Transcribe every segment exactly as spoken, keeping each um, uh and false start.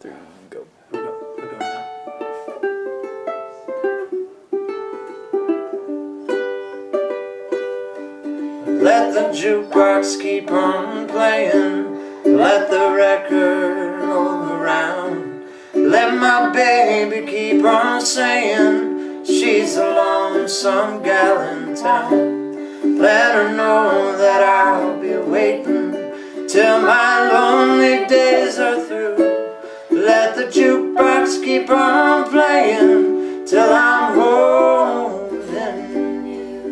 three, go. We're go- we're going now. Let the jukebox keep on playing, let the record roll around. Let my baby keep on saying she's a lonesome gal in town. Let her know that I'll be waiting till my lonely days are through. Let the jukebox keep on playing till I'm holding you.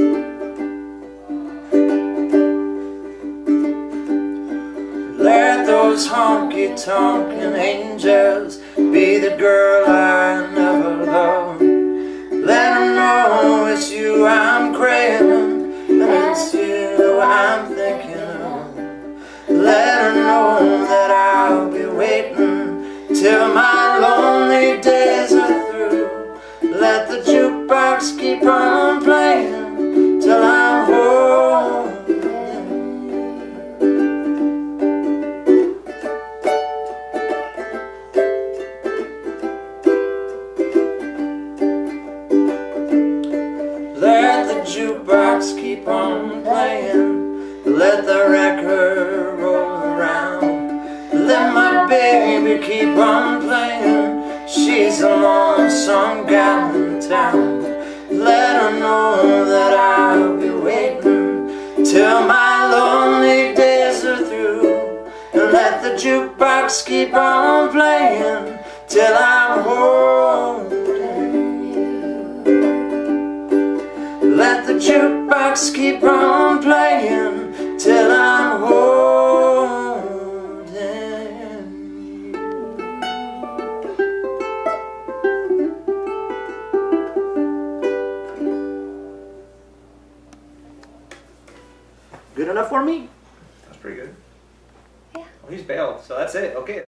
Let those honky-tonkin' angels be the girl I never loved. Let her know it's you I'm craving, and it's you I'm thinking of. Let her know that I'll be waiting till my lonely days are through. Let the jukebox keep on playing till I'm holding you. Let the jukebox keep on playing, let the record roll around. Let my baby keep on playing, she's a lonesome gal in town. Let her know that I'll be waiting till my lonely days are through. And let the jukebox keep on playing till I'm holding you. Let the jukebox keep on playing till I'm holding you. Good enough for me? That's pretty good. Yeah. Well, he's bailed, so that's it. Okay.